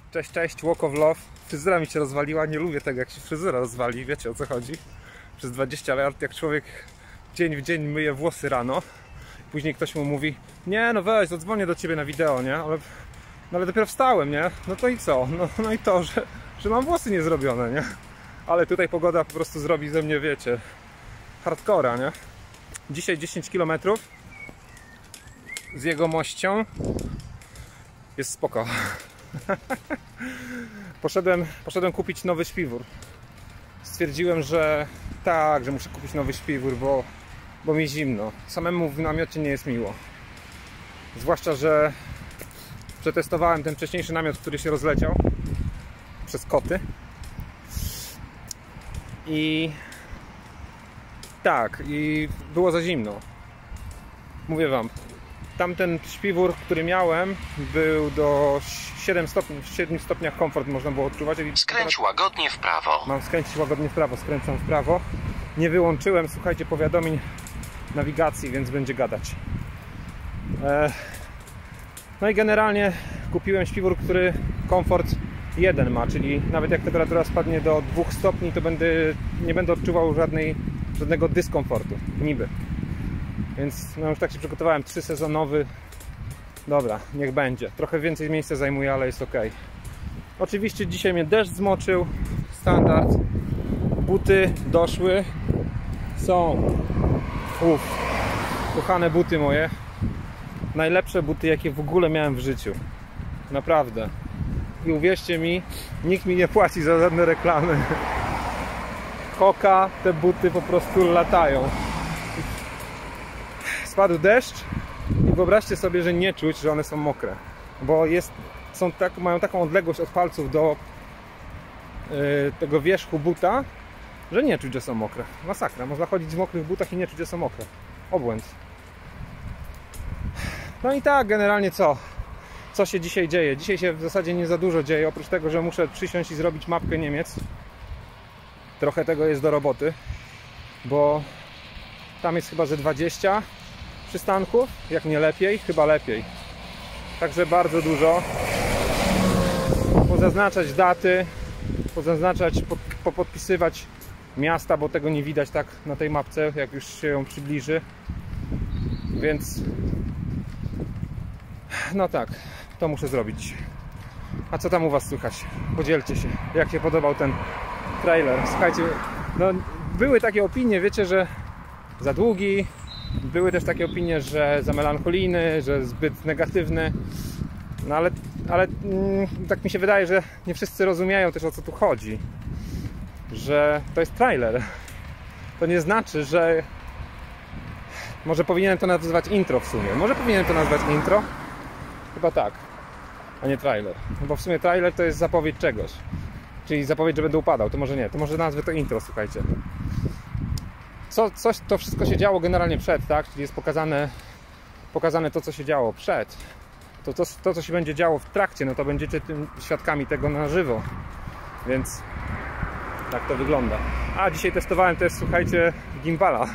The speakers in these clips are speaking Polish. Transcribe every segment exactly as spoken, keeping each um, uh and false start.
Cześć, cześć, walk of love. Fryzura mi się rozwaliła, nie lubię tego, jak się fryzura rozwali, wiecie o co chodzi. Przez dwadzieścia lat, jak człowiek dzień w dzień myje włosy rano, później ktoś mu mówi: nie no weź, zadzwonię do ciebie na wideo, nie? Ale, no ale dopiero wstałem, nie? No to i co? No, no i to, że, że mam włosy niezrobione, nie? Ale tutaj pogoda po prostu zrobi ze mnie, wiecie, hardcora, nie? Dzisiaj dziesięć kilometrów z jegomością. Jest spoko. poszedłem, poszedłem kupić nowy śpiwór. Stwierdziłem, że tak, że muszę kupić nowy śpiwór, bo, bo mi zimno. Samemu w namiocie nie jest miło. Zwłaszcza, że przetestowałem ten wcześniejszy namiot, który się rozleciał przez koty. I tak, i było za zimno. Mówię wam, tamten śpiwór, który miałem, był do siedmiu stopni, w siedmiu stopniach komfort można było odczuwać. Skręć łagodnie w prawo. Mam skręcić łagodnie w prawo, skręcam w prawo. Nie wyłączyłem, słuchajcie, powiadomień nawigacji, więc będzie gadać. No i generalnie kupiłem śpiwór, który komfort jeden ma, czyli nawet jak temperatura spadnie do dwóch stopni, to będę, nie będę odczuwał żadnej, żadnego dyskomfortu, niby. Więc no już tak się przygotowałem, trzysezonowy. Dobra, niech będzie. Trochę więcej miejsca zajmuje, ale jest ok. Oczywiście dzisiaj mnie deszcz zmoczył. Standard. Buty doszły. Są. Uff. Kochane buty moje. Najlepsze buty, jakie w ogóle miałem w życiu. Naprawdę. I uwierzcie mi, nikt mi nie płaci za żadne reklamy. Hoka, te buty po prostu latają. Spadł deszcz i wyobraźcie sobie, że nie czuć, że one są mokre, bo jest, są tak, mają taką odległość od palców do yy, tego wierzchu buta, że nie czuć, że są mokre. Masakra, można chodzić w mokrych butach i nie czuć, że są mokre. Obłęd. No i tak, generalnie co? Co się dzisiaj dzieje? Dzisiaj się w zasadzie nie za dużo dzieje, oprócz tego, że muszę przysiąść i zrobić mapkę Niemiec. Trochę tego jest do roboty, bo tam jest chyba ze dwadzieścia przystanków, jak nie lepiej, chyba lepiej. Także bardzo dużo. Pozaznaczać daty, pozaznaczać, popodpisywać miasta, bo tego nie widać tak na tej mapce, jak już się ją przybliży. Więc no tak, to muszę zrobić. A co tam u was słychać? Podzielcie się, jak się podobał ten trailer. Słuchajcie, no były takie opinie, wiecie, że za długi. Były też takie opinie, że za melancholijny, że zbyt negatywny. No ale, ale mm, tak mi się wydaje, że nie wszyscy rozumieją też, o co tu chodzi. Że to jest trailer. To nie znaczy, że może powinienem to nazwać intro w sumie. Może powinienem to nazwać intro? Chyba tak, a nie trailer. No bo w sumie trailer to jest zapowiedź czegoś. Czyli zapowiedź, że będę upadał. To może nie, to może nazwę to intro, słuchajcie. Co, coś, to wszystko się działo generalnie przed, tak? Czyli jest pokazane, pokazane to, co się działo przed. To, to, to, co się będzie działo w trakcie, no to będziecie tym świadkami tego na żywo. Więc tak to wygląda. A dzisiaj testowałem też, słuchajcie, gimbala.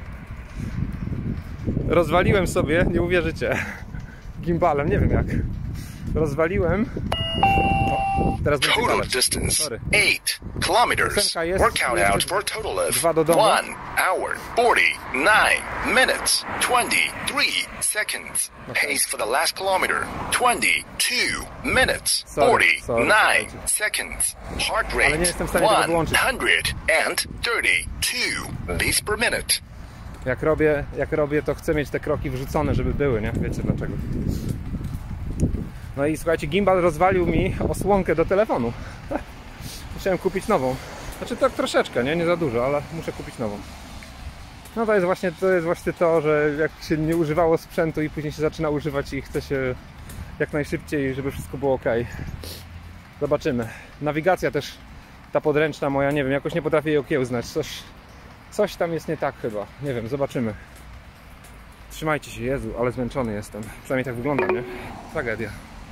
Rozwaliłem sobie, nie uwierzycie, gimbalem, nie wiem jak. Rozwaliłem. O, teraz będzie Total distance eight kilometers. Workout out for a total of one hour forty-nine minutes twenty-three seconds. Pace for the last kilometer twenty-two minutes forty-nine seconds. Heart rate one hundred thirty-two beats per minute. Jak robię, jak robię, to chcę mieć te kroki wrzucone, żeby były, nie? Wiecie dlaczego. No i słuchajcie, gimbal rozwalił mi osłonkę do telefonu. Musiałem kupić nową. Znaczy tak troszeczkę, nie? Nie za dużo, ale muszę kupić nową. No to jest właśnie to, jest właśnie to, że jak się nie używało sprzętu i później się zaczyna używać i chce się jak najszybciej, żeby wszystko było ok. Zobaczymy. Nawigacja też, ta podręczna moja, nie wiem, jakoś nie potrafię jej okiełznać. Coś, coś tam jest nie tak chyba. Nie wiem, zobaczymy. Trzymajcie się, Jezu, ale zmęczony jestem. Przynajmniej tak wygląda, nie? Tragedia.